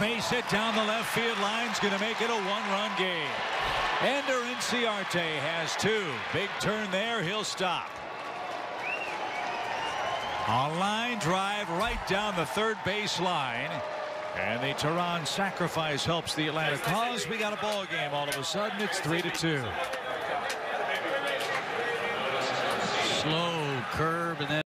base hit down the left field line's going to make it a one-run game. Ender Inciarte has two. Big turn there. He'll stop. A line drive right down the third base line. And the Tehran sacrifice helps the Atlanta cause. We got a ball game. All of a sudden, it's 3-2. Slow curve and then